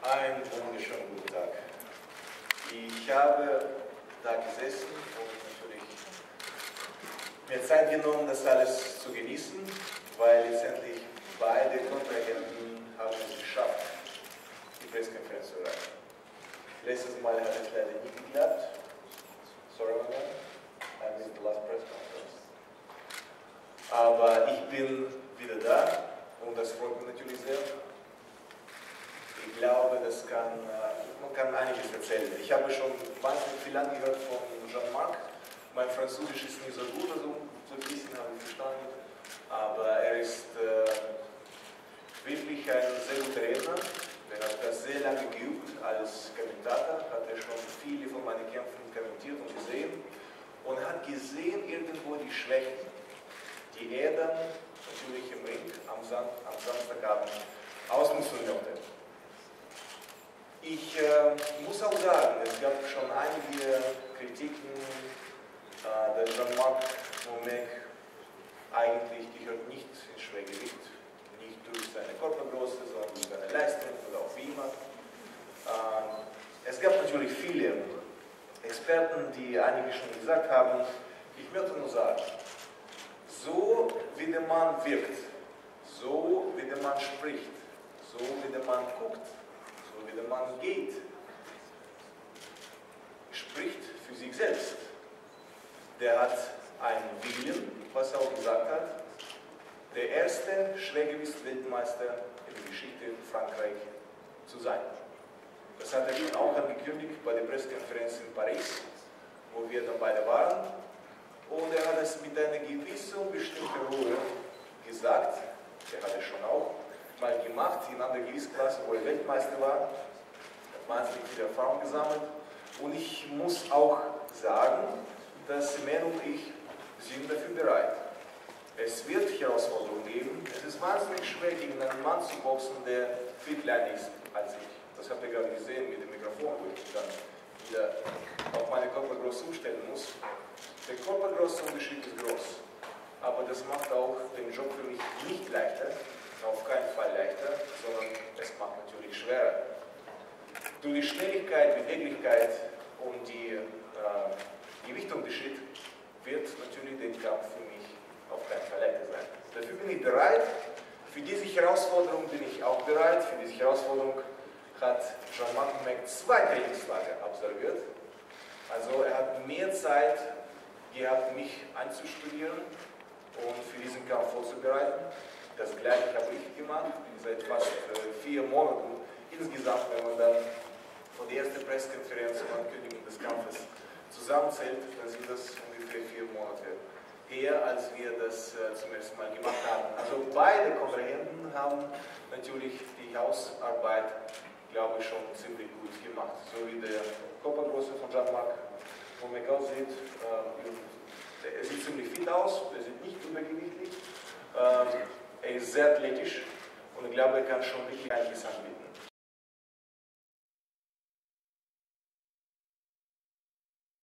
Einen wunderschönen guten Tag. Ich habe da gesessen und natürlich mir Zeit genommen, das alles zu genießen, weil letztendlich beide Kontrahenten haben es geschafft, die Pressekonferenz zu erreichen. Letztes Mal hat es leider nicht geklappt. Sorry about that. I missed the last press conference. Aber ich bin wieder da und das freut mich natürlich sehr. Ich glaube, man kann einiges erzählen. Ich habe schon wahnsinnig viel angehört von Jean-Marc. Mein Französisch ist nicht so gut, also so ein bisschen habe ich verstanden. Aber er ist wirklich ein sehr guter Redner. Er hat das sehr lange geübt als Kommentator, hat er schon viele von meinen Kämpfen kommentiert und gesehen. Und hat gesehen irgendwo die Schwächen, die er dann natürlich im Ring am Samstagabend ausnutzen wollte. Ich muss auch sagen, es gab schon einige Kritiken, der Jean-Marc Momek eigentlich gehört nicht ins Schwergewicht, nicht durch seine Körpergröße, sondern durch seine Leistung oder auch wie immer. Es gab natürlich viele Experten, die einige schon gesagt haben, ich möchte nur sagen, so wie der Mann wirkt, so wie der Mann spricht, so wie der Mann guckt, so wie der Mann geht, spricht für sich selbst. Der hat einen Willen, was er auch gesagt hat, der erste Schwergewichtsweltmeister in der Geschichte Frankreich zu sein. Das hat er schon auch angekündigt bei der Pressekonferenz in Paris, wo wir dann beide waren. Und er hat es mit einer gewissen bestimmten Ruhe gesagt, der hat es schon auch mal gemacht, in einer Gewichtsklasse, wo er Weltmeister war, hat wahnsinnig viel Erfahrung gesammelt. Und ich muss auch sagen, dass Semen und ich sind dafür bereit. Es wird Herausforderungen geben. Es ist wahnsinnig schwer, gegen einen Mann zu boxen, der viel kleiner ist als ich. Das habt ihr gerade gesehen mit dem Mikrofon, wo ich dann wieder auf meine Körpergröße umstellen muss. Der Körpergrößenunterschied ist groß, aber das macht auch den Job für mich nicht leichter, auf keinen Fall leichter, sondern es macht natürlich schwerer. Durch die Schnelligkeit, Beweglichkeit und die Gewichtunterschied wird natürlich der Kampf für mich auf keinen Fall leichter sein. Dafür bin ich bereit, für diese Herausforderung bin ich auch bereit, für diese Herausforderung hat Jean-Marc Momek 2 Trainingslager absolviert. Also er hat mehr Zeit gehabt, mich einzustudieren und für diesen Kampf vorzubereiten. Das gleiche habe ich gemacht, seit fast 4 Monaten insgesamt, wenn man dann von der ersten Pressekonferenz und Ankündigung des Kampfes zusammenzählt, dann sind das ungefähr 4 Monate her, als wir das zum ersten Mal gemacht haben. Also beide Kontrahenten haben natürlich die Hausarbeit, glaube ich, schon ziemlich gut gemacht. So wie der Körpergröße von Jean-Marc Momek aussieht, er sieht ziemlich fit aus, er sieht nicht übergewichtig, er ist sehr athletisch und ich glaube, er kann schon richtig einiges anbieten.